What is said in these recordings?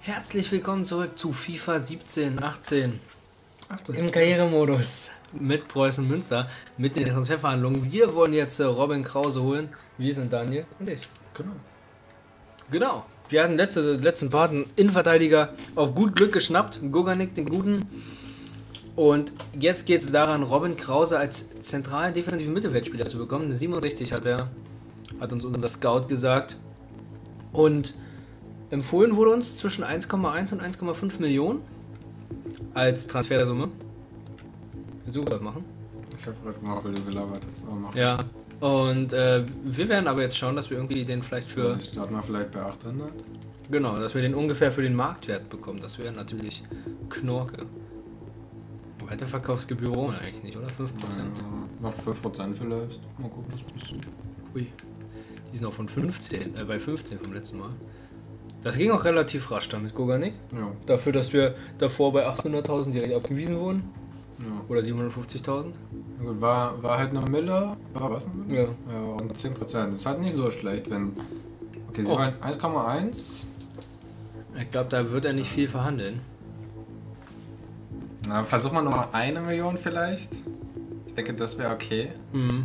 Herzlich willkommen zurück zu FIFA 17, 18 im Karrieremodus mit Preußen Münster, mitten in den Transferverhandlungen. Wir wollen jetzt Robin Krause holen. Wir sind Daniel und ich. Genau. Wir hatten letzten Part einen Innenverteidiger auf gut Glück geschnappt, Goganik, den Guten. Und jetzt geht es daran, Robin Krause als zentralen defensiven Mittelfeldspieler zu bekommen. 67 hat uns unser Scout gesagt. Und empfohlen wurde uns zwischen 1,1 und 1,5 Millionen als Transfersumme. Willst du was machen? Ich habe gerade gemacht, weil du gelabert hast. Ja. Und wir werden aber jetzt schauen, dass wir irgendwie den vielleicht für... Starten wir vielleicht bei 800? Genau, dass wir den ungefähr für den Marktwert bekommen. Das wäre natürlich Knorke. Weiterverkaufsgebühr brauchen wir eigentlich nicht, oder? 5%? Ja, noch 5% vielleicht. Mal gucken, was passiert. Ui. Die sind auch von 15, bei 15 vom letzten Mal. Das ging auch relativ rasch da mit Goganik. Ja. Dafür, dass wir davor bei 800.000 direkt abgewiesen wurden. Ja. Oder 750.000. Ja gut, war halt eine Mille. War was eine Mille? Ja. Ja, und 10%. Das ist halt nicht so schlecht, wenn... Okay, sie wollen 1,1. Ich glaube, da wird er nicht viel verhandeln. Na, versuchen wir nochmal 1 Million vielleicht. Ich denke, das wäre okay. Mhm.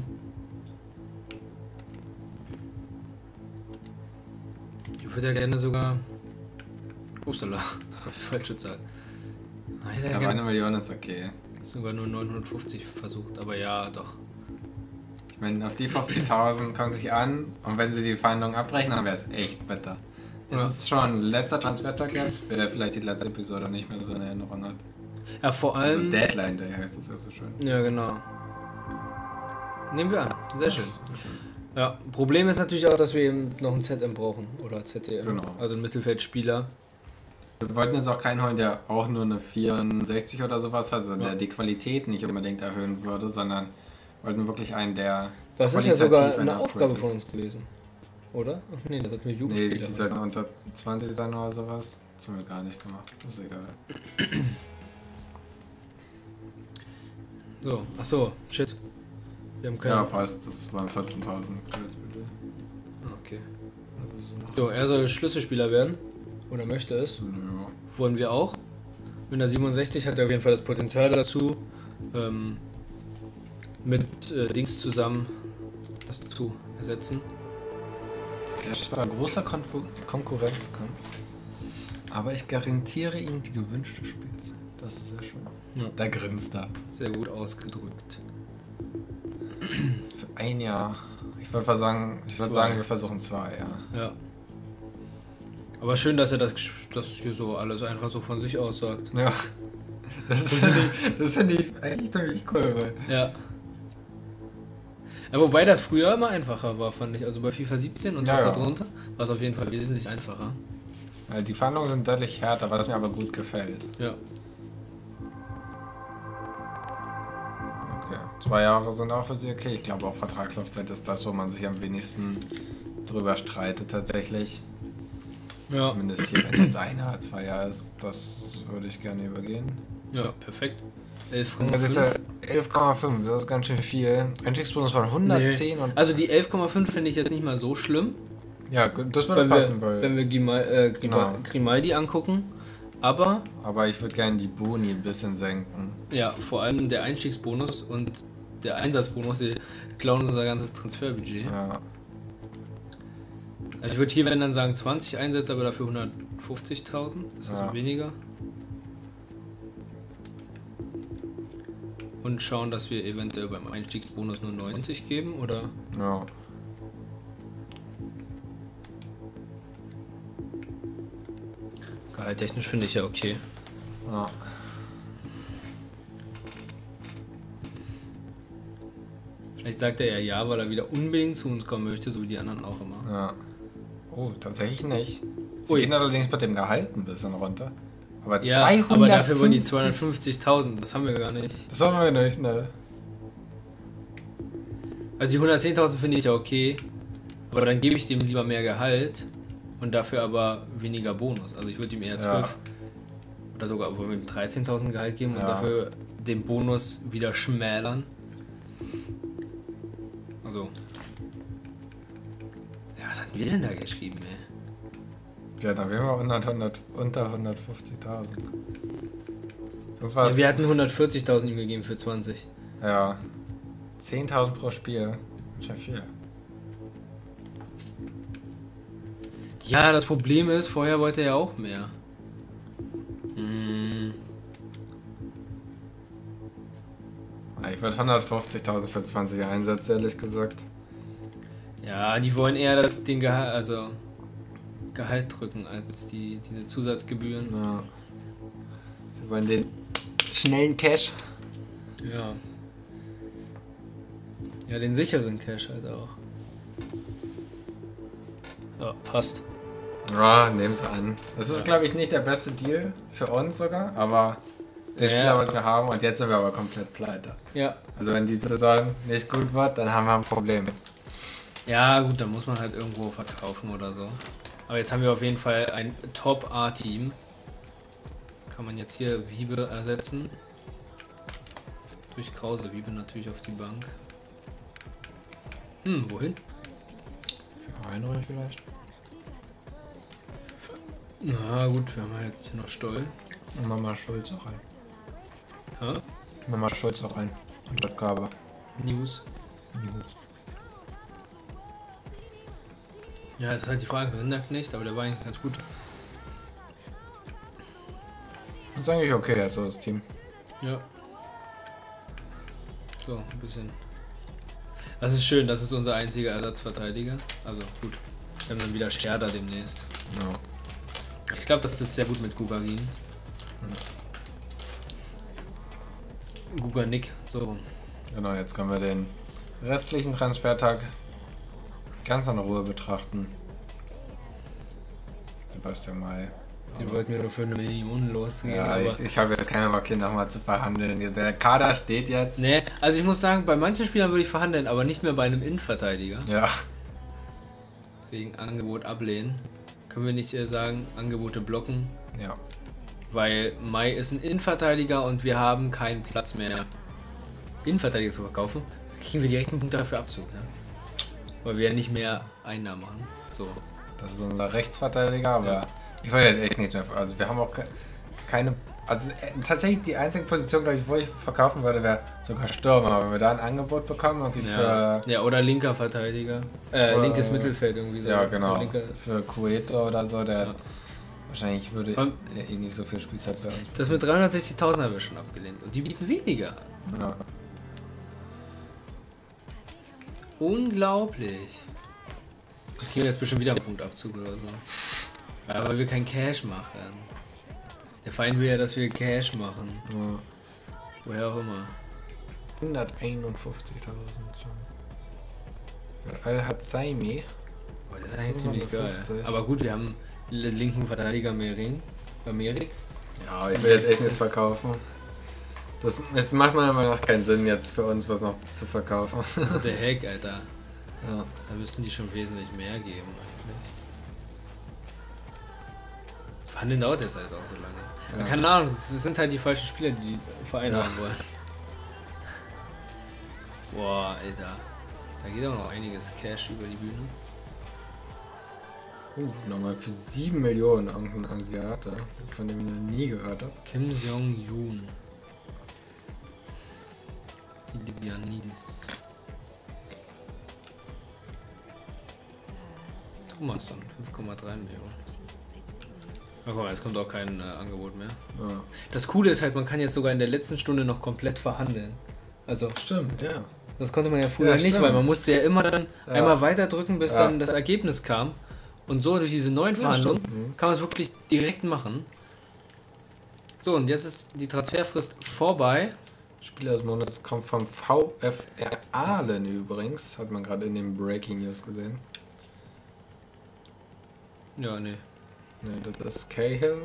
Ich würde ja gerne sogar... Upsala, das war die falsche Zahl. Ich hätte ja Aber gerne 1 Million ist okay. sogar nur 950 versucht, aber ja, doch. Ich meine, auf die 50.000 kommen sich an und wenn sie die Verhandlungen abbrechen, dann wäre es echt bitter. Es Ja. ist schon letzter Transfertag jetzt, wer vielleicht die letzte Episode nicht mehr so in Erinnerung hat. Ja, vor Also allem... Deadline Day heißt das ja so schön. Ja, genau. Nehmen wir an. Sehr schön. Sehr schön. Ja, Problem ist natürlich auch, dass wir eben noch ein ZM brauchen. Oder ZDM. Genau. Also ein Mittelfeldspieler. Wir wollten jetzt auch keinen holen, der auch nur eine 64 oder sowas hat, also Ja. der die Qualität nicht unbedingt erhöhen würde, sondern wollten wirklich einen, der Das ist ja qualitativ sogar ein eine Upgrade Aufgabe ist. von uns gewesen. Oder? Ach nee, das hat mir Nee, Jugendspieler. die sollten unter 20 sein oder sowas. Das haben wir gar nicht gemacht. Das ist egal. So, ach so, shit. Wir haben Ja, keine... passt. Das waren 14.000 Gehaltsbudget. Okay. Oder so. So, er soll Schlüsselspieler werden. Oder möchte es. Ja. Wollen wir auch. Mit der 67 hat er auf jeden Fall das Potenzial dazu. Mit Dings zusammen das zu ersetzen. Es war ein großer Konkurrenzkampf. Aber ich garantiere ihm die gewünschte Spielzeit. Das ist sehr schön. Ja. Da grinst er. Sehr gut ausgedrückt. Für ein Jahr. Ich würde sagen, wir versuchen 2, ja. Ja. Aber schön, dass er das hier so alles einfach so von sich aus sagt. Ja. Das finde ich eigentlich ziemlich cool, weil. Ja. Ja, wobei das früher immer einfacher war, fand ich. Also bei FIFA 17 und Ja, ja. darunter war es auf jeden Fall wesentlich einfacher. Die Verhandlungen sind deutlich härter, was mir aber gut gefällt. Ja. Okay. 2 Jahre sind auch für sie okay. Ich glaube auch Vertragslaufzeit ist das, wo man sich am wenigsten drüber streitet tatsächlich. Ja. Zumindest hier, wenn es jetzt 1 oder 2 Jahre ist, das würde ich gerne übergehen. Ja, perfekt. 11,5. Das ist ja 11,5, das ist ganz schön viel. Einstiegsbonus von 110 Nee. und. Also die 11,5 finde ich jetzt nicht mal so schlimm, Ja, gut, das würde passen, wenn wir Genau. Grimaldi angucken. Aber aber ich würde gerne die Boni ein bisschen senken. ja, vor allem der Einstiegsbonus und der Einsatzbonus, die klauen unser ganzes Transferbudget. Ja. Also ich würde hier, wenn dann sagen 20 Einsätze, aber dafür 150.000. Ist das Ja. weniger? Und schauen, dass wir eventuell beim Einstiegsbonus nur 90 geben, oder? Ja. Gehalttechnisch finde ich ja okay. Ja. Vielleicht sagt er ja, weil er wieder unbedingt zu uns kommen möchte, so wie die anderen auch immer. Ja. Oh, tatsächlich nicht. Sie Ui. gehen allerdings mit dem Gehalt ein bisschen runter. Aber Ja, 250. aber dafür wollen die 250.000, das haben wir gar nicht. Das haben wir nicht, ne? Also die 110.000 finde ich ja okay, aber dann gebe ich dem lieber mehr Gehalt und dafür aber weniger Bonus. Also ich würde ihm eher 12 oder sogar wollen wir ihm 13.000 Gehalt geben und Ja. dafür den Bonus wieder schmälern. Also. Ja, was hatten wir denn da geschrieben, ey? Wir hatten auf jeden Fall unter 150.000. Sonst war Ja, wir hatten 140.000 ihm gegeben für 20. Ja. 10.000 pro Spiel. Schon viel. Ja, das Problem ist, vorher wollte er ja auch mehr. Hm. Ich würde 150.000 für 20 einsetzen, ehrlich gesagt. Ja, die wollen eher den Gehalt drücken als diese Zusatzgebühren. Ja. Sie wollen den schnellen Cash. Ja. Ja, den sicheren Cash halt auch. Ja, passt. Ja, nehm's an. Das ist, Ja. glaube ich, nicht der beste Deal für uns sogar, aber den Ja. Spieler wollten wir haben und jetzt sind wir aber komplett pleite. Ja. Also wenn die Saison nicht gut wird, dann haben wir ein Problem. Ja, gut, dann muss man halt irgendwo verkaufen oder so. Aber jetzt haben wir auf jeden Fall ein Top-A-Team. Kann man jetzt hier Wiebe ersetzen. Durch Krause. Wiebe natürlich auf die Bank. Wohin? Für Heinrich vielleicht? Na gut, wir haben halt hier noch Stoll. Und Mama Schulz auch rein. Ja? Mama Schulz auch rein. Und Statt Gabe. News. Ja, das ist halt die Frage. Rinderknecht, aber der war eigentlich ganz gut. Das ist eigentlich okay jetzt, so das Team. Ja. So, ein bisschen. Das ist schön, das ist unser einziger Ersatzverteidiger. Also gut, wir haben dann wieder Scherder demnächst. Ja. Ich glaube, das ist sehr gut mit Gugarin. Guganik, so. Genau, jetzt können wir den restlichen Transfertag ganz in Ruhe betrachten. Sebastian May. Den wollten wir nur für 1 Million losgehen. Ja, aber ich habe jetzt keine Bock hier nochmal zu verhandeln. Der Kader steht jetzt. nee, also ich muss sagen, bei manchen Spielern würde ich verhandeln, aber nicht mehr bei einem Innenverteidiger. Ja. Deswegen Angebot ablehnen. Können wir nicht sagen, Angebote blocken, Ja. weil Mai ist ein Innenverteidiger und wir haben keinen Platz mehr, Innenverteidiger zu verkaufen. Da kriegen wir direkt einen Punkt dafür Abzug, ja? Weil wir ja nicht mehr Einnahmen machen. So. Das ist unser Rechtsverteidiger, aber Ja. ich wollte jetzt echt nichts mehr. Also wir haben auch keine. Also tatsächlich die einzige Position, glaube ich, wo ich verkaufen würde, wäre sogar Stürmer. Aber wenn wir da ein Angebot bekommen, irgendwie Ja. für. Ja, oder linker Verteidiger. Linkes Mittelfeld irgendwie so. Ja, genau. So linker. Für Cueto oder so, der Ja. wahrscheinlich würde Und- der eh nicht so viel Spielzeit bei uns. Das mit 360.000 haben wir schon abgelehnt. Und die bieten weniger. Ja. Unglaublich. Wir kriegen jetzt bestimmt wieder einen Punktabzug oder so. Ja, weil wir kein Cash machen. Der Feind will ja, dass wir Cash machen. Ja. Woher auch immer. 151.000 schon. Ja, Al-Hatzaimi. Boah, das ist eigentlich ziemlich geil. 150. Aber gut, wir haben linken Verteidiger Merik. Ja, ich will jetzt echt nichts verkaufen. Jetzt macht man immer noch keinen Sinn, jetzt für uns was noch zu verkaufen. What the heck, Alter. Ja. Da müssten die schon wesentlich mehr geben eigentlich. Verhandeln dauert jetzt halt auch so lange. Ja. Keine Ahnung, es sind halt die falschen Spieler, die die Vereine Ja. haben wollen. Boah, Alter. Da geht auch noch einiges Cash über die Bühne. Nochmal für 7 Millionen irgendein Asiate, von dem ich noch nie gehört habe. Kim Jong-un. Die Libianidis. Thomasson, 5,3 Millionen. Na guck mal, jetzt kommt auch kein Angebot mehr. Ja. Das Coole ist halt, man kann jetzt sogar in der letzten Stunde noch komplett verhandeln. Also, Stimmt, ja. das konnte man ja früher Ja, nicht, stimmt. weil man musste ja immer dann Ja. einmal weiterdrücken, bis Ja. dann das Ergebnis kam. Und so durch diese neuen Ja, Verhandlungen stimmt. Mhm. kann man es wirklich direkt machen. So, und jetzt ist die Transferfrist vorbei. Spieler des Monats kommt vom VfR Aalen übrigens, hat man gerade in den Breaking News gesehen. Ja, nee. Ne, das ist Cahill,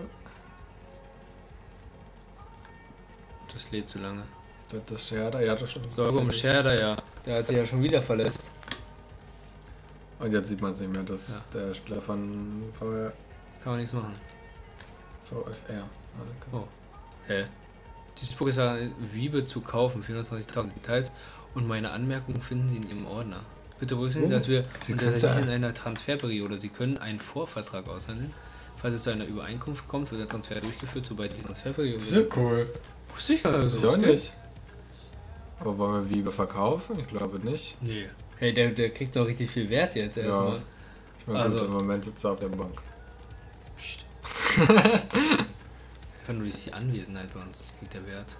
Das lädt zu lange. das ist Scherder, ja das stimmt. Sorghum Scherder, ja. Der hat sich ja schon wieder verletzt. Und jetzt sieht man es nicht mehr, das ist der Spieler von Kann man nichts machen. VfR. Oh. Hä? Duisburg ist ja Wiebe zu kaufen, 420.000 Details. Und meine Anmerkungen finden Sie in Ihrem Ordner. Bitte berücksichtigen Sie, dass wir Sie unter können in einer Transferperiode, Sie können einen Vorvertrag aushandeln, Falls es zu einer Übereinkunft kommt, wird der Transfer durchgeführt, sobald die Transferperiode... Das ist ja cool. Sicher, Ich auch nicht. Aber wollen wir Vibe verkaufen? Ich glaube nicht. Nee. Hey, der kriegt noch richtig viel Wert jetzt erstmal. Ja. Ich meine, Also- gut, im Moment sitzt er auf der Bank. Psst. Einfach nur durch die Anwesenheit bei uns kriegt der Wert.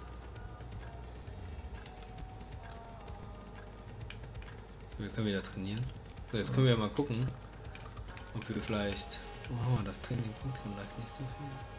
So, wir können wieder trainieren. So, jetzt können wir ja mal gucken, ob wir vielleicht... Oh, das Training bringt vielleicht nicht so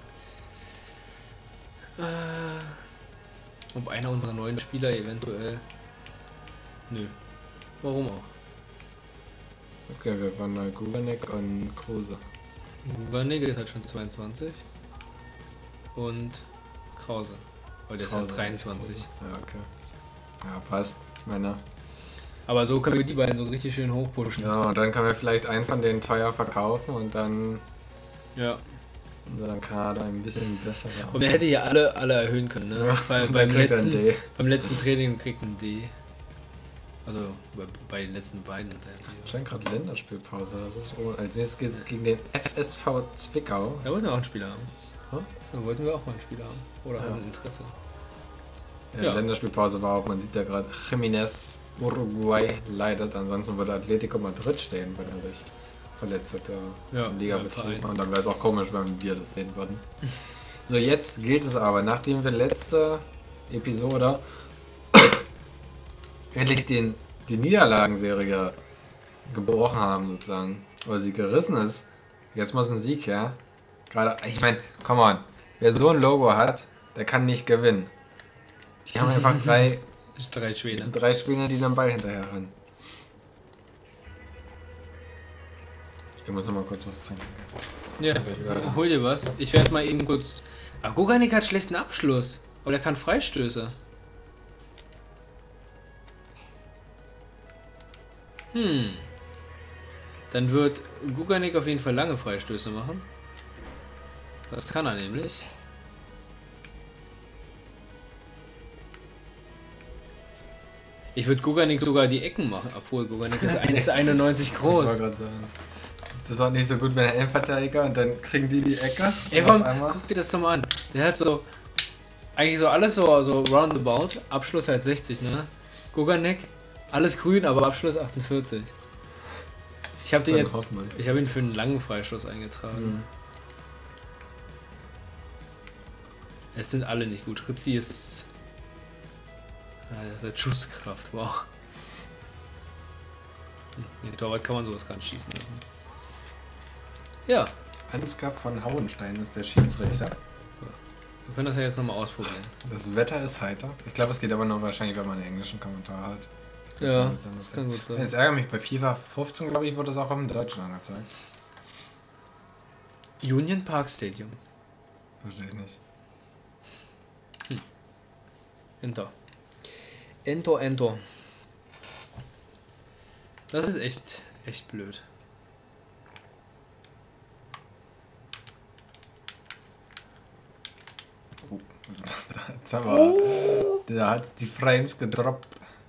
viel. Ob einer unserer neuen Spieler eventuell... Nö. Warum auch? Was kennen wir von Gubernick und Kruse? Gubernick ist halt schon 22. Und Krause. Weil der ist halt 23. Ja, okay. Ja, passt. Ich meine... Aber so können wir die beiden so richtig schön hochpushen. Ja, und dann können wir vielleicht einen von den teuer verkaufen und dann... Ja. Unseren Kader ein bisschen besser. Und er hätte hier alle erhöhen können, ne? Ja, Weil dann kriegt er ein D. beim letzten Training kriegt ein D. Also bei den letzten beiden hat er die. Scheint gerade Länderspielpause oder so. Oh, als nächstes geht es gegen den FSV Zwickau. Da wollten wir auch einen Spieler haben. Hm? Da wollten wir auch mal einen Spieler haben. Oder Ja. haben ein Interesse. Ja, Ja. Länderspielpause war auch, man sieht ja gerade, Jiménez Uruguay leidet. Ansonsten würde Atletico Madrid stehen, wenn er sich verletzt hätte Ja, im beim Ligabetrieb. Verein. Und dann wäre es auch komisch, wenn wir das sehen würden. So, jetzt gilt es aber, nachdem wir letzte Episode endlich die Niederlagenserie gebrochen haben, sozusagen, oder sie gerissen ist, jetzt muss ein Sieg her. Gerade, ich meine, come on, wer so ein Logo hat, der kann nicht gewinnen. Die haben einfach drei Spieler, die den Ball hinterher rennen. Ich muss noch mal kurz was trinken. Ja, hol dir was. Ich werde mal eben kurz... Aber Guganik hat schlechten Abschluss. Oder er kann Freistöße. Dann wird Guganik auf jeden Fall lange Freistöße machen. Das kann er nämlich. Ich würde Guganik sogar die Ecken machen, obwohl Guganik ist 1,91 Ich groß. wollte gerade sagen. Das ist auch nicht so gut, wenn er Innenverteidiger und dann kriegen die Ecke. Ey, auf komm, einmal. guck dir das doch mal an. Der hat so, eigentlich so alles so roundabout. Abschluss halt 60, ne? Guganek, alles grün, aber Abschluss 48. Ich habe den Sein jetzt, Hoffmann. ich habe ihn für einen langen Freistoß eingetragen. Mhm. Es sind alle nicht gut. Rizzi ist, das hat Schusskraft, wow. Nee, Torwart kann man sowas gar nicht schießen lassen. Ja, Ansgar von Hauenstein ist der Schiedsrichter. so. Wir können das ja jetzt nochmal ausprobieren. Das Wetter ist heiter. Ich glaube, es geht aber nur wahrscheinlich, wenn man einen englischen Kommentar hat. Ja, Damit sein das muss. kann gut sein. Es ärgert mich, bei FIFA 15, glaube ich, wurde das auch im Deutschen angezeigt. Union Park Stadium. Verstehe ich nicht. Enter. Enter. Das ist echt blöd. Oh. Da hat's die Frames gedroppt.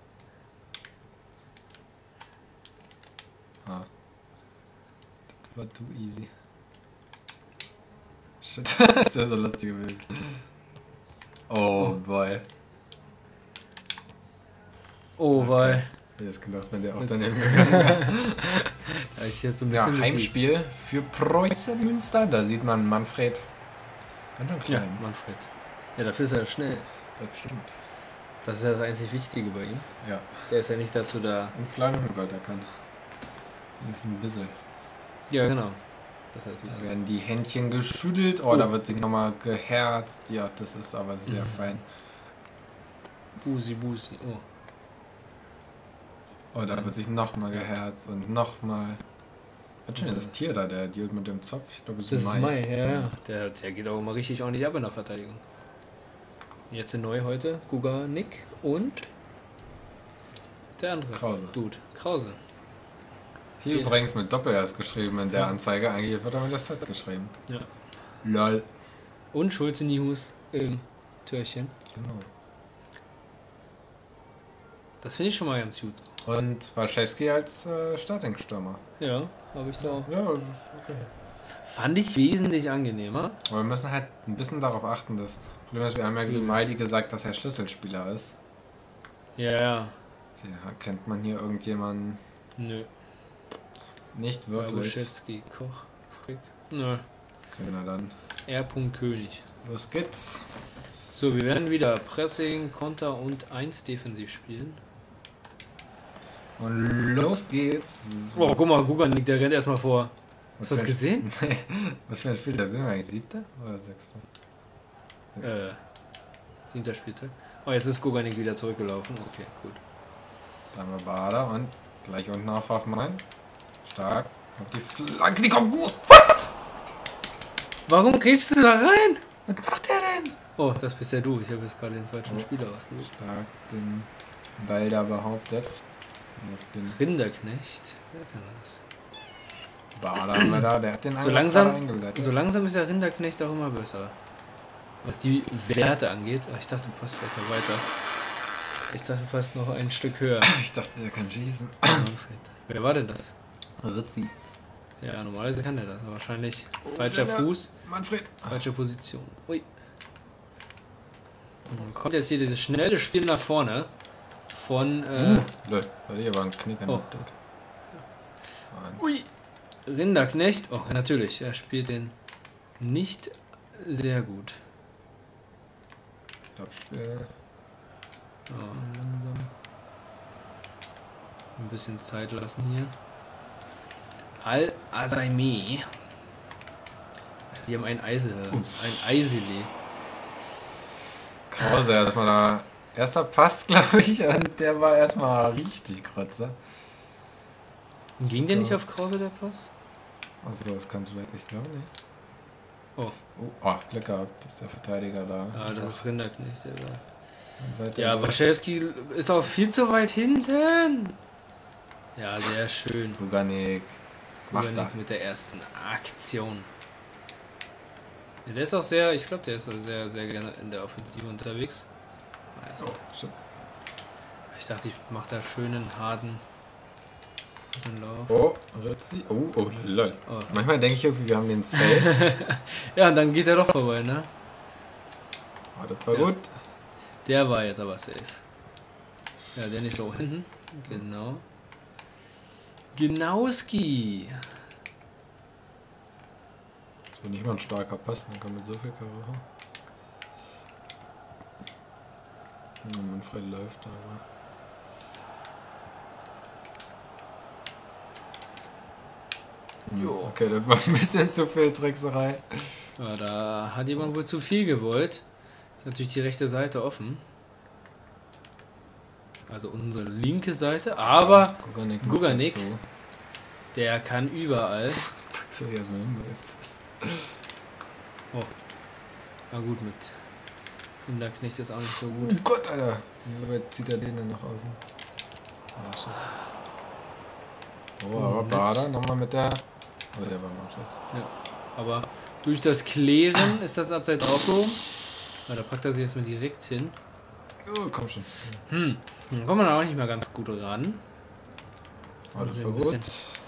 Ah. Das war too easy. Shit, das wäre so lustig gewesen. Oh boy. Oh, weil. Ich hätte es gedacht, wenn der auch daneben gegangen wäre. Ja, ich jetzt so ein Ja, bisschen Heimspiel für Preußen Münster. Da sieht man Manfred. Ganz schön Ja, klein. Manfred. Ja, dafür ist er schnell. Das stimmt. Das ist ja das einzig Wichtige bei ihm. Ja. Der ist ja nicht dazu da. Und Flanken sollte er können. Ist ein bisschen. Ja, genau. Das ist das Da Wichtige. werden die Händchen geschüttelt. Oh, da wird sich nochmal geherzt. Ja, das ist aber sehr fein. Busi. Oh. Oh, da wird sich nochmal geherzt und nochmal. Was ist denn das Tier da, der Idiot mit dem Zopf? Ich glaube, Das ist Mai, ja. Der geht auch immer richtig ordentlich ab in der Verteidigung. Jetzt neu heute Guganik und der andere. Krause. Dude. Krause. Hier Ja. übrigens mit Doppel-S geschrieben in der Anzeige. Eigentlich wird er mit der Z geschrieben. Ja. Lol. Und Schulze Nihus im Türchen. Genau. Das finde ich schon mal ganz gut. Und Waschewski als Starting-Stürmer. Ja, habe ich so. Ja, das ist okay. Fand ich wesentlich angenehmer. Aber wir müssen halt ein bisschen darauf achten, dass... Problem ist, wir haben ja gegen Mighty gesagt, dass er Schlüsselspieler ist. Ja. Okay, kennt man hier irgendjemanden? Nö. Nicht wirklich. Jaruzelski, Koch, Frick. Nö. Okay, na dann. R. König. Los geht's. So, wir werden wieder Pressing, Konter und 1 defensiv spielen. Und los geht's. Oh, guck mal, Guganik, der rennt erstmal vor. Hast du das gesehen? Was für ein Spiel? Da sind wir eigentlich 7. oder 6.? 7. Spieltag. Oh, jetzt ist Guganik wieder zurückgelaufen. Okay, gut. Dann haben wir Bader und gleich unten auf Hoffmann. Stark. Kommt die Flanke, die kommt gut. Warum kriegst du da rein? Was macht der denn? Oh, das bist ja du. Ich habe jetzt gerade den falschen Spieler ausgewählt. Stark den Ball da behauptet. Auf den Rinderknecht. Wer kann das? Bader haben wir da, der hat den So langsam ist der Rinderknecht auch immer besser. Was die Werte angeht. Oh, ich dachte, du passt vielleicht noch weiter. Ich dachte, du passt noch ein Stück höher. Ich dachte, der kann schießen. Manfred. Wer war denn das? Rizzi. Ja, normalerweise kann der das. Aber wahrscheinlich falscher Fuß, Manfred. falsche Position. Ui. Und dann kommt jetzt hier dieses schnelle Spiel nach vorne von... Leute, war die aber ein Knick an Oh. der Deck. Ui. Rinderknecht. Oh, natürlich. Er spielt den nicht sehr gut. Stoppspiel. Oh, Langsam. ein bisschen Zeit lassen hier. Al-Asaimi. Die haben ein Eisele. Krause, erstmal da. Erster Pass, glaube ich, und der war erstmal richtig Krotzer. Ging der nicht auf Krause, der Pass? Achso, das kann vielleicht, ich glaube nicht. Oh. Glück gehabt, dass der Verteidiger da. Ah, das ist Rinderknecht, der da. Weiter Ja, Waschewski ist auch viel zu weit hinten. Ja, sehr schön. Guganik. Macht da. Guganik mit der ersten Aktion. Ja, der ist auch sehr, ich glaube, der ist sehr, sehr gerne in der Offensive unterwegs. Also, Shit. ich dachte, ich mache da schönen, harten Lauf. Oh, Rizzi. Oh, lol. Oh. Manchmal denke ich irgendwie, wir haben den Safe. Ja, und dann geht er doch vorbei, ne? Oh, das war Ja. gut. Der war jetzt aber safe. Ja, der nicht so hinten. Genau. Genauski. Das wird nicht mal ein starker Pass, dann kommt mit so viel Karacho. Ja, Manfred läuft aber. Jo. Okay, das war ein bisschen zu viel Trickserei. Ja, da hat jemand wohl zu viel gewollt. Ist natürlich die rechte Seite offen. Also unsere linke Seite. Aber Guganik, der kann überall. Packt sich erstmal hin, fest. Oh. Na gut, mit Rinderknecht ist auch nicht so Oh gut. Gott, Alter. Wie weit zieht er den dann nach außen? Ah, shit. Oh, aber Bader nochmal mit der... Oh, der war im Abseits. Ja, aber durch das Klären ist das Abseits aufgehoben. Ja, da packt er sich jetzt mal direkt hin. Oh, komm schon. Dann kommt man auch nicht mehr ganz gut ran. Oh, das Also war ein gut. bisschen-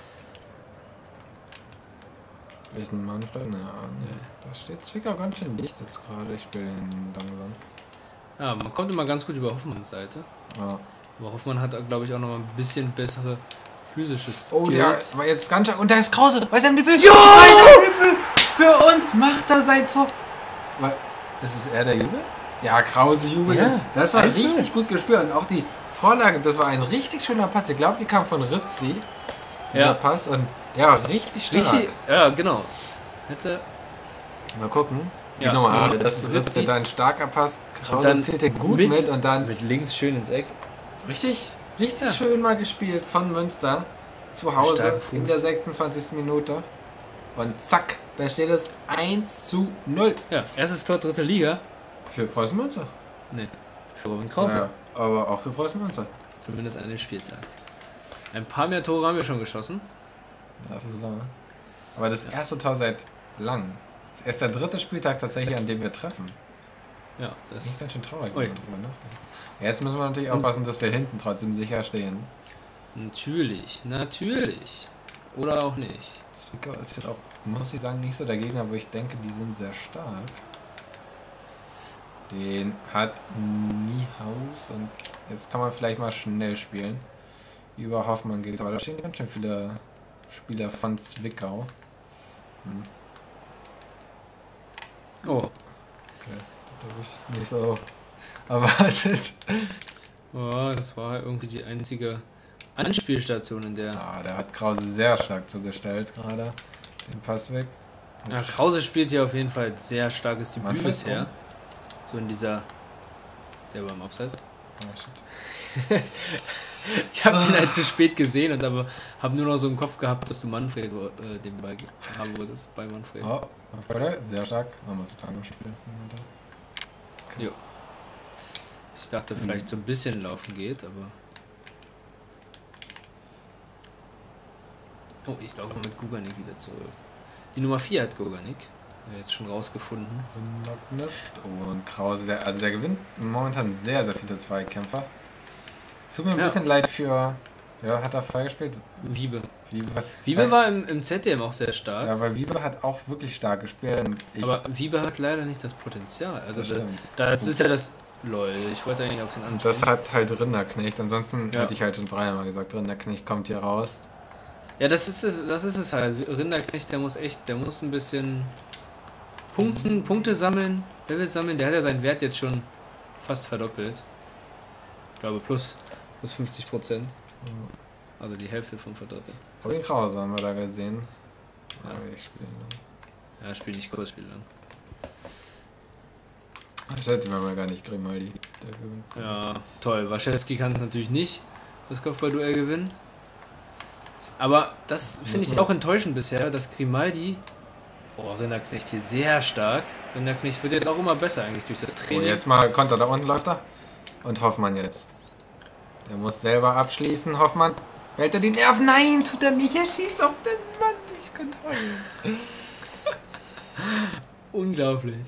Vielleicht ein Manfred? Nee. Da steht Zwickau ganz schön dicht jetzt gerade. Ich spiele den langsam. Ja, man kommt immer ganz gut über Hoffmanns Seite. Ja. Aber Hoffmann hat, glaube ich, auch noch mal ein bisschen bessere physische Skills. Oh, der war jetzt ganz schön. Und da ist Krause bei seinem Debüt. Jo! Bei seinem Debüt! Für uns macht er sein Tor. Ist es er, der jubelt? Ja, Krause jubelt. Ja, Das war einfach. richtig gut gespielt. Und auch die Vorlage, das war ein richtig schöner Pass. Ich glaube, die kam von Rizzi. Dieser Ja. Pass. Und der war richtig stark. Richtig, ja, genau. Hätte. Mal gucken. Die Ja, Nummer 8. das Das ist ist Rizzi. Rizzi. Da ein starker Pass. Krause dann zählt den gut mit. Und dann mit links schön ins Eck. richtig Ja. schön mal gespielt von Münster. Zu Hause Starken Fuß. in der 26. Minute. Und zack, da steht es 1:0 Ja, erstes Tor, dritte Liga. für Preußen Münster. Ne, für Robin Krause. Ja, aber auch für Preußen Münster. Zumindest an dem Spieltag. Ein paar mehr Tore haben wir schon geschossen. Das ist wahr. Aber das erste Tor seit lang. Das ist erst der dritte Spieltag tatsächlich, an dem wir treffen. Ja, Das ist das. ganz schön traurig, Ui. wenn man drüber nachdenkt. Jetzt müssen wir natürlich aufpassen, dass wir hinten trotzdem sicher stehen. Natürlich, natürlich. Oder auch nicht. Zwickau ist jetzt auch, muss ich sagen, nicht so der Gegner, aber ich denke, die sind sehr stark. Den hat Niehaus und jetzt kann man vielleicht mal schnell spielen. Über Hoffmann geht es, aber da stehen ganz schön viele Spieler von Zwickau. Oh. Okay, da habe ich nicht so erwartet. Oh, das war irgendwie die einzige Anspielstation in der... Ah, der hat Krause sehr stark zugestellt gerade. Den Pass weg. Ja, Krause spielt hier auf jeden Fall sehr starkes Debüt Manfred bisher. Bohm. So in dieser... Der war im Abseits. Ah, shit. Ich habe den halt zu spät gesehen und aber habe nur noch so im Kopf gehabt, dass du Manfred den Ball haben wolltest bei Manfred. Oh, sehr stark. Man muss lang spielen. Ist niemand da. Okay. Jo. Ich dachte vielleicht so ein bisschen laufen geht, aber... Oh, ich laufe mit Guganik wieder zurück. Die Nummer 4 hat Guganik. Jetzt schon rausgefunden. Und Krause, der gewinnt momentan sehr, sehr viele Zweikämpfer. Tut mir ein bisschen leid für... Ja, hat er freigespielt? Wiebe war im ZDM auch sehr stark. Ja, weil Wiebe hat auch wirklich stark gespielt. Aber Wiebe hat leider nicht das Potenzial. Also das ist ja das... Lol, ich wollte eigentlich auf den anderen. Das hat halt Rinderknecht. Ansonsten hätte ich halt schon dreimal gesagt, Rinderknecht kommt hier raus. Ja, das ist es halt. Rinderknecht, der muss ein bisschen Punkte sammeln, Level sammeln. Der hat ja seinen Wert jetzt schon fast verdoppelt. Ich glaube plus 50%. Also die Hälfte von verdoppelt. Robin Krause haben wir da gesehen. Ja, ich spiele lang. Ja, spiel nicht kurz, spiel lang. Ich hätte mir mal gar nicht Grimaldi. Ja, toll. Waschewski kann natürlich nicht das Kopfballduell gewinnen. Aber das finde ich auch enttäuschend bisher, dass Grimaldi... Oh, Rinderknecht hier sehr stark. Rinderknecht wird jetzt auch immer besser eigentlich durch das Training. Oh, jetzt mal Konter, da unten läuft er. Und Hoffmann jetzt. Der muss selber abschließen, Hoffmann. Hält er die Nerven? Nein, tut er nicht. Er schießt auf den Mann. Ich könnte heulen. Unglaublich.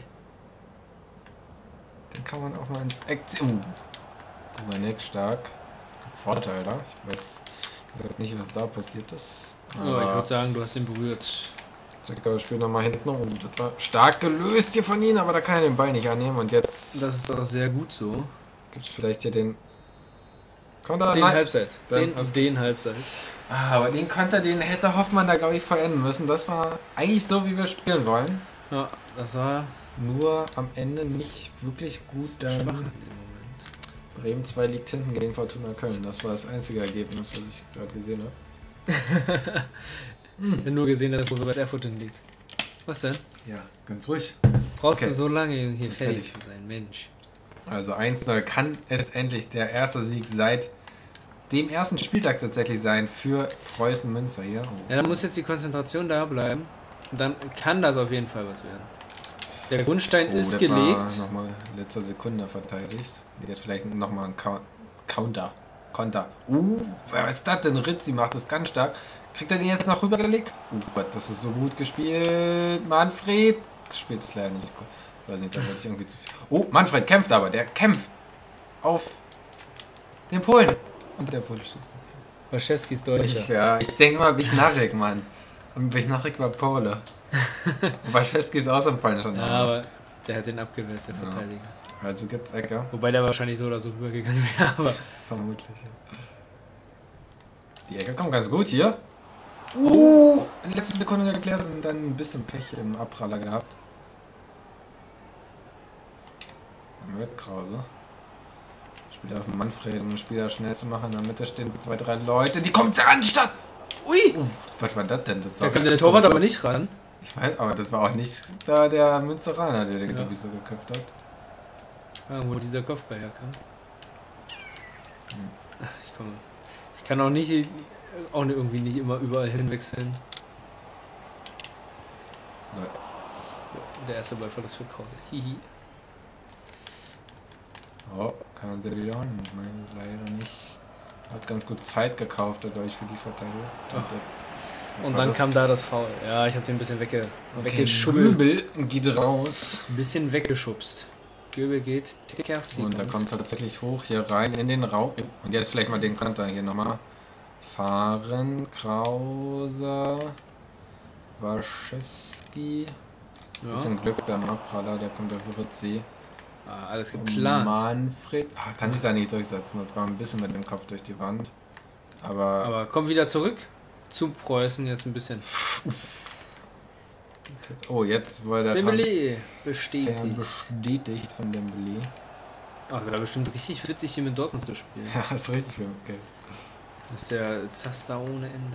Den kann man auch mal ins Eck ziehen. Guganik stark. Vorteil da. Ich weiß nicht, was da passiert ist. Aber ich würde sagen, du hast ihn berührt. Zwickau spielt nochmal hinten. Und das war stark gelöst hier von ihm, aber da kann er den Ball nicht annehmen. Und jetzt... Das ist auch sehr gut so. Gibt es vielleicht hier den... Konter? Den Halbzeit. Den Halbzeit. Aber den Konter, den hätte Hoffmann da, glaube ich, vollenden müssen. Das war eigentlich so, wie wir spielen wollen. Ja, das war... Nur am Ende nicht wirklich gut. Schwach in dem Moment. Bremen 2 liegt hinten gegen Fortuna Köln. Das war das einzige Ergebnis, was ich gerade gesehen habe. Ich habe nur gesehen, dass Robert Erfurt liegt. Was denn? Ja, ganz ruhig. Brauchst du so lange, um hier fertig zu sein, Mensch. Also 1-0 kann es endlich der erste Sieg seit dem ersten Spieltag tatsächlich sein für Preußen Münster hier. Oh. Ja, dann muss jetzt die Konzentration da bleiben. Und dann kann das auf jeden Fall was werden. Der Grundstein ist gelegt. Nochmal letzter Sekunde verteidigt. Jetzt vielleicht nochmal ein Konter. Was ist das denn? Rizzi macht das ganz stark. Kriegt er den jetzt noch rübergelegt? Oh Gott, das ist so gut gespielt. Manfred spielt es leider nicht gut. Ich weiß nicht, da wollte ich irgendwie zu viel. Oh, Manfred kämpft aber. Der kämpft auf den Polen. Und der Pole schießt nicht. Waschewski ist Deutscher. Ich denke mal Wichnarek, Mann. Und Wichnarek war Pole. Und Waschewski ist auch so ein polnischer Name. Ja, aber der hat den abgewehrt, der Verteidiger. Also gibt's Ecke. Wobei der wahrscheinlich so oder so rübergegangen wäre, aber... Vermutlich, ja. Die Ecke kommt ganz gut hier. In letzter Sekunde geklärt und dann ein bisschen Pech im Abpraller gehabt. Dann wird Krause. Spieler auf Manfred, um den Spieler schnell zu machen. In der Mitte stehen 2, 3 Leute. Die kommen sehr stark. Ui! Was war das denn? Da kam der Torwart aber nicht ran. Ich weiß, aber das war auch nicht da der Münsteraner, der den, glaube ich, so geköpft hat. Wo dieser Kopfball herkam. Ich kann auch irgendwie nicht immer überall hinwechseln. Nein. Der erste Ballverlust für Krause. Hihi. Oh, kann man sehr wiederholen. Ich meine, leider nicht. Hat ganz gut Zeit gekauft, glaube ich, für die Verteidigung. Und dann kam da das Foul. Ja, ich habe den ein bisschen weggeschubbelt. Göbel geht raus. Ein bisschen weggeschubst. Göbel geht. Und da kommt tatsächlich hoch hier rein in den Raum. Und jetzt vielleicht mal den Konter hier nochmal. Fahren, Krause, Waschewski. Ja. Bisschen Glück, der Abpraller, der kommt auf Rizzi. Ah, alles geplant. Manfred, kann sich da nicht durchsetzen. Das war ein bisschen mit dem Kopf durch die Wand. Aber komm wieder zurück zu Preußen jetzt ein bisschen. oh, jetzt wurde der Dembele bestätigt. bestätigt von Dembele. Ach, wäre bestimmt richtig witzig, hier mit Dortmund zu spielen. Ja, hast richtig viel Geld. Das ist der Zaster ohne Ende.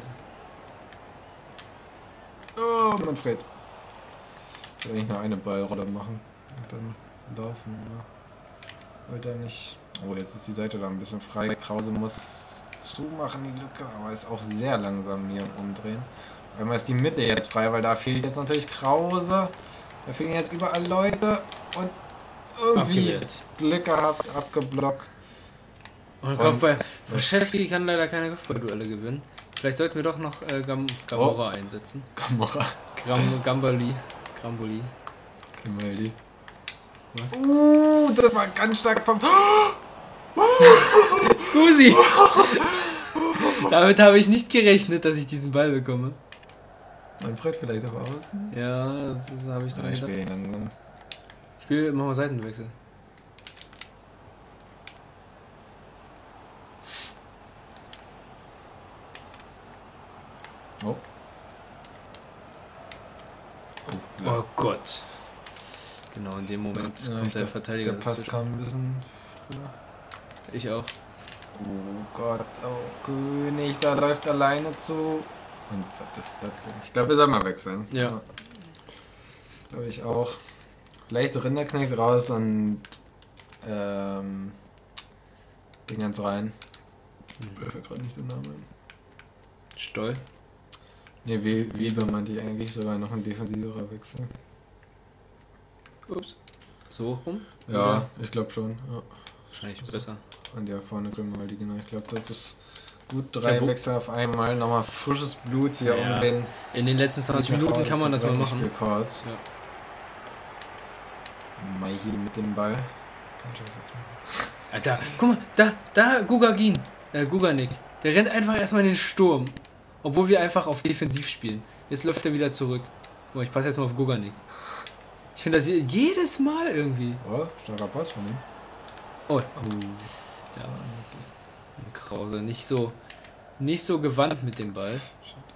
Oh, Manfred. Ich will eigentlich nur eine Ballrolle machen und dann laufen, oder? Wollte er nicht. Oh, jetzt ist die Seite da ein bisschen frei. Krause muss zumachen, die Lücke, aber ist auch sehr langsam hier im Umdrehen. Einmal ist die Mitte jetzt frei, weil da fehlt jetzt natürlich Krause. Da fehlen jetzt überall Leute und irgendwie Glück gehabt, abgeblockt. Und Kopfball. Waschewski kann leider keine Kopfballduelle gewinnen. Vielleicht sollten wir doch noch Gamora einsetzen. Gamora. Gamboli. Gemeldi. Was? Das war ganz stark vom... Scusi! Damit habe ich nicht gerechnet, dass ich diesen Ball bekomme. Manfred vielleicht auf Außen? Ja, das habe ich dran gedacht. Mach mal Seitenwechsel. Oh. Oh Gott. Genau, in dem Moment kommt der Verteidiger. Der Pass kam ein bisschen früher. Ich auch. Oh Gott, oh König, da läuft alleine zu. Und was ist das denn? Ich glaube, wir sollen mal wechseln. Ja. Glaube ich auch. Leicht Rinderknecht raus und Ding ganz rein. Mir fällt gerade nicht der Name ein. Stoll. Ne, wie meinte ich eigentlich sogar noch ein defensiverer Wechsel. Ups. So rum? Ja, oder? ich glaube schon. Ja. Wahrscheinlich besser. Und ja, vorne Grimaldi, genau. Ich glaube, das ist gut. 3 Wechsel auf einmal. Nochmal frisches Blut hier um den... In den letzten 20 Minuten kann man das mal machen. Kurz. Ja. Mai hier mit dem Ball. Alter, guck mal, da Guganik. Der rennt einfach erstmal in den Sturm. Obwohl wir einfach auf Defensiv spielen. Jetzt läuft er wieder zurück. Oh, ich passe jetzt mal auf Guganik. Ich finde das jedes Mal irgendwie. Oh, starker Pass von ihm. Oh. Ja. Krause, nicht so gewandt mit dem Ball.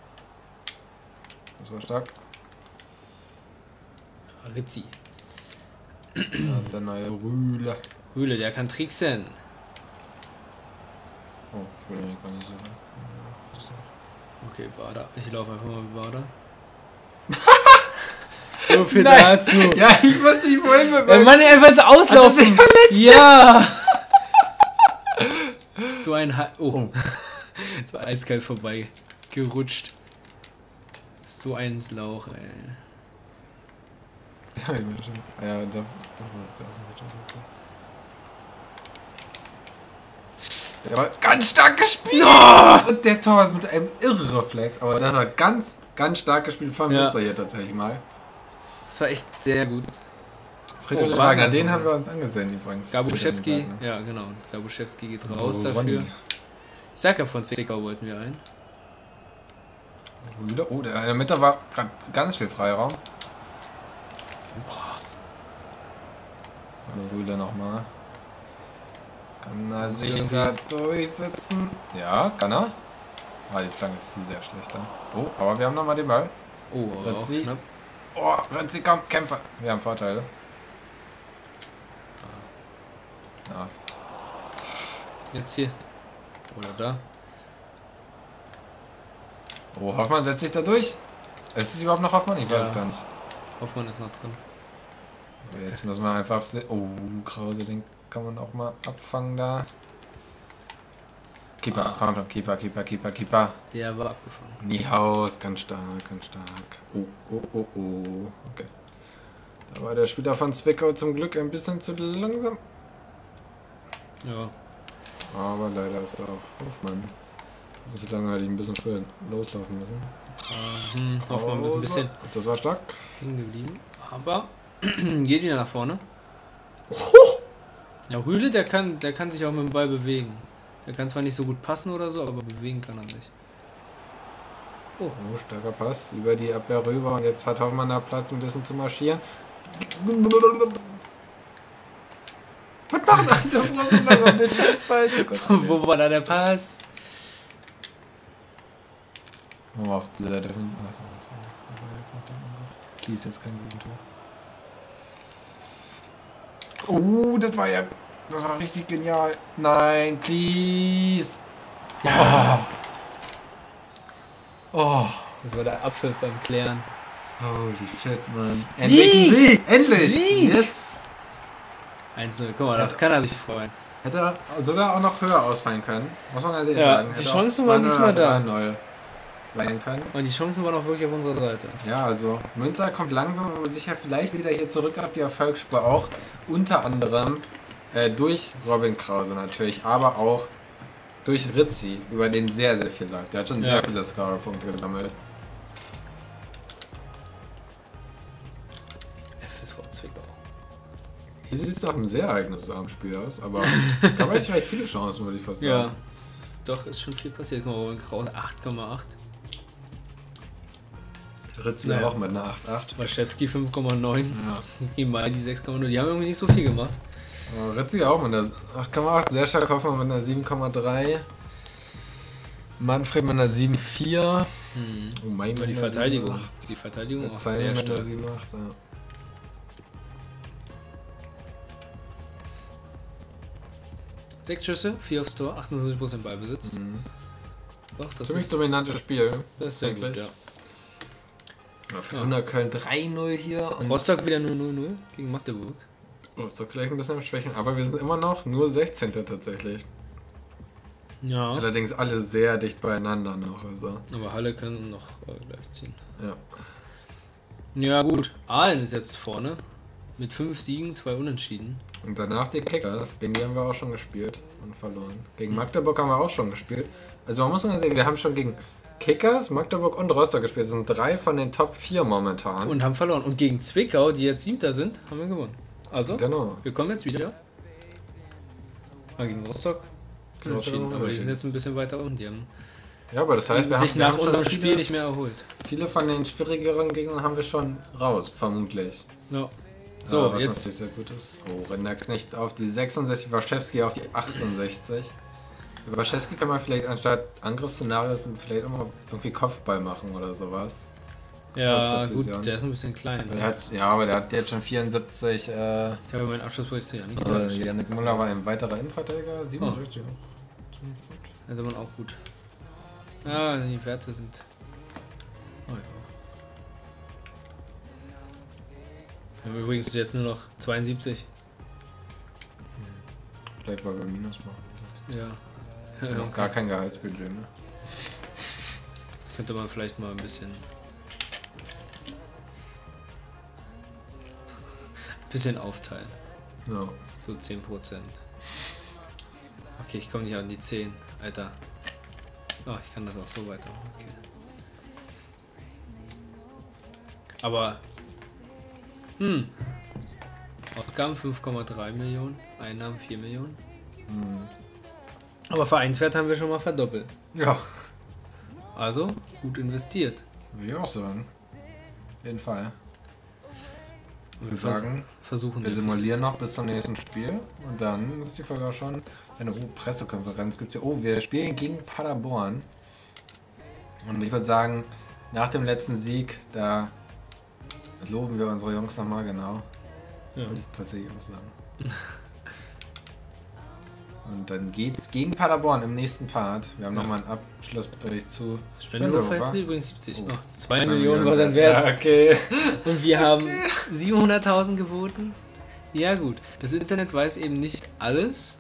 Das war stark. Rizzi. Da ist der neue Rühle. Rühle, der kann tricksen. Oh, ich will gar nicht so. Okay, Bader. Ich laufe einfach mal mit Bader. So viel dazu. Ja, ich wusste nicht, wohin wir Wenn man einfach ins Auslaufen. Ja. So ein oh. So eiskalt vorbei gerutscht. So ein Lauch, ey. Ja, ich meine schon. Ja, das ist der Außenwirtschaft. Der war ganz stark gespielt! Oh! Und der Torwart mit einem irren Reflex. Aber das war ganz, ganz stark gespielt von Münster hier tatsächlich mal. Das war echt sehr gut. Friedrich Wagner, den haben wir uns angesehen übrigens. Gabuschewski, ja genau. Gabuschewski geht raus dafür. Ich sag ja, von Zwickau wollten wir ein. Oh, der in der Mitte war gerade ganz viel Freiraum. Rühle nochmal. Kann er sich da durchsetzen? Ja, kann er. Ah, die Flanke ist sehr schlecht dann. Oh, aber wir haben nochmal den Ball. Oh, Rizzi. Oh, Rizzi, komm, Kämpfer. Wir haben Vorteile. Ja. Jetzt hier. Oder da. Oh, Hoffmann setzt sich da durch. Ist es überhaupt noch Hoffmann? Ich weiß es gar nicht. Hoffmann ist noch drin. Okay. Jetzt müssen wir einfach... Oh, Krause, den kann man auch mal abfangen da. Keeper, komm schon, Keeper. Der war abgefangen. Niehaus, ganz stark. Oh. Okay. Da war der Spieler von Zwickau zum Glück ein bisschen zu langsam. Ja. Aber leider ist da auch Hoffmann. Das ist lange, hätte ich ein bisschen früher loslaufen müssen. Hoffmann mit ein bisschen. Das war stark. Hängen geblieben. Aber geht wieder nach vorne. Ja, Rühle, der kann sich auch mit dem Ball bewegen. Er kann zwar nicht so gut passen oder so, aber bewegen kann er sich. Oh, starker Pass über die Abwehr rüber und jetzt hat Hoffmann da Platz, ein bisschen zu marschieren. Was macht der Wo war da der Pass? Oh, auf der Defensive. Please, jetzt kein Gegentor. Oh, das war richtig genial. Nein, please. Ja. Oh. Das war der Abpfiff beim Klären. Holy shit, Mann. Endlich ein Sieg! Endlich! Sieg! Yes! 1-0, guck mal, da kann er sich freuen. Hätte er sogar auch noch höher ausfallen können. Muss man also Ja, sagen. die Hätte Chancen auch waren diesmal da. 3-0 sein können. Und die Chancen waren auch wirklich auf unserer Seite. Ja, also Münster kommt langsam aber sicher vielleicht wieder hier zurück auf die Erfolgsspur. Auch unter anderem durch Robin Krause natürlich, aber auch durch Rizzi, über den sehr, sehr viel läuft. Der hat schon sehr viele Scorer-Punkte gesammelt. FSV Zwickau. Hier sieht es nach einem sehr ereignisarmen Spiel aus, aber da habe ich recht viele Chancen, würde ich fast sagen. Ja, doch, ist schon viel passiert. Guck mal, Robin Krause 8,8. Rizzi auch mit einer 8,8. Waschewski 5,9. Ja. Grimaldi 6,0. Die haben irgendwie nicht so viel gemacht. Rizzi auch mit einer 8,8. Sehr stark Hoffmann mit einer 7,3. Manfred mit einer 7,4. Oh mein Gott. Die Verteidigung. Die Verteidigung auch sehr mit einer stark. 7,8. Ja. Sechs Schüsse, 4 aufs Tor, 58% Ballbesitz. Doch, das Ziemlich ist dominantes Spiel. Das ist sehr gut, ja. Fortuna Köln 3-0 hier. Und Rostock wieder nur 0-0 gegen Magdeburg. Rostock vielleicht ein bisschen am Schwächen, aber wir sind immer noch nur 16. tatsächlich. Ja. Allerdings alle sehr dicht beieinander noch. Also. Aber Halle können noch gleich ziehen. Ja. Ja gut, Aalen ist jetzt vorne. Mit 5 Siegen, 2 Unentschieden. Und danach die Kickers, gegen die haben wir auch schon gespielt und verloren. Gegen Magdeburg haben wir auch schon gespielt. Also man muss mal sehen, wir haben schon gegen Kickers, Magdeburg und Rostock gespielt. Das sind 3 von den Top 4 momentan. Und haben verloren. Und gegen Zwickau, die jetzt 7. sind, haben wir gewonnen. Also, Genau. wir kommen jetzt wieder. Gegen Rostock. Unentschieden. Aber die sind jetzt ein bisschen weiter unten. Die haben Ja, aber das heißt, wir sich haben nach schon unserem viele, Spiel nicht mehr erholt. Viele von den schwierigeren Gegnern haben wir schon raus, vermutlich. Ja. So, was jetzt natürlich sehr gut ist. Oh, Rennerknecht auf die 66, Waschewski auf die 68. Waschewski kann man vielleicht anstatt Angriffsszenarios vielleicht immer irgendwie Kopfball machen oder sowas. Ja, gut, Präzision. der ist ein bisschen klein. Aber der hat jetzt schon 74. Ich habe meinen Abschlussbericht ja nicht getäuscht. Janik Müller war ein weiterer Innenverteidiger, 67. Hätte man auch gut. Ja, die Werte sind. Oh, ja. Wir haben übrigens jetzt nur noch 72. Vielleicht weil wir Minus machen. Ja. Wir haben noch gar kein Gehaltsbudget, ne? Das könnte man vielleicht mal ein bisschen aufteilen. Ja. So 10%. Okay, ich komme nicht an die 10. Alter. Oh, ich kann das auch so weitermachen. Okay. Aber Ausgaben 5,3 Millionen, Einnahmen 4 Millionen. Aber Vereinswert haben wir schon mal verdoppelt. Ja. Also, gut investiert. Würde ich auch sagen. Auf jeden Fall. Und Wir sagen, versuchen wir simulieren noch bis zum nächsten Spiel und dann ist die Folge auch schon eine Pressekonferenz gibt's hier. Oh, wir spielen gegen Paderborn. Und ich würde sagen, nach dem letzten Sieg, da loben wir unsere Jungs nochmal, genau. Ja. Würde ich tatsächlich auch sagen. Und dann geht's gegen Paderborn im nächsten Part. Wir haben nochmal einen Abschlussbericht zu Spendenhofer übrigens 70. Oh. 2 Millionen war sein Wert. Ja, okay. Und wir haben 700.000 geboten. Ja gut, das Internet weiß eben nicht alles.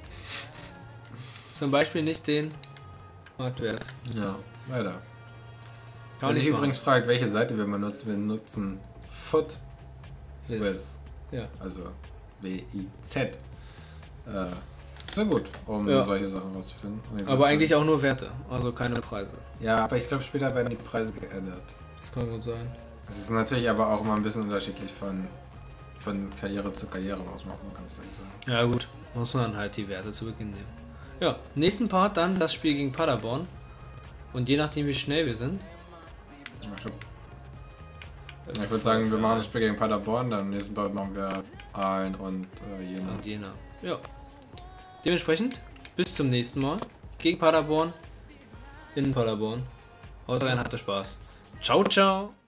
Zum Beispiel nicht den Marktwert. Ja, weiter. Kann man Wer sich nicht übrigens fragt, welche Seite wir benutzen, wir nutzen FootWiz. Ja. Also W-I-Z. Sehr gut, um solche Sachen rauszufinden. Aber eigentlich auch nur Werte, also keine Preise. Ja, aber ich glaube, später werden die Preise geändert. Das kann gut sein. Es ist natürlich aber auch immer ein bisschen unterschiedlich von Karriere zu Karriere, was man kann ich sagen. Ja gut, muss man halt die Werte zu Beginn nehmen. Ja, nächsten Part dann das Spiel gegen Paderborn. Und je nachdem wie schnell wir sind. Ich würde sagen, wir machen das Spiel gegen Paderborn, dann im nächsten Part machen wir Aalen und Jena. Und Jena. Ja. Dementsprechend, bis zum nächsten Mal. Gegen Paderborn. In Paderborn. Haut rein, hatte Spaß. Ciao, ciao.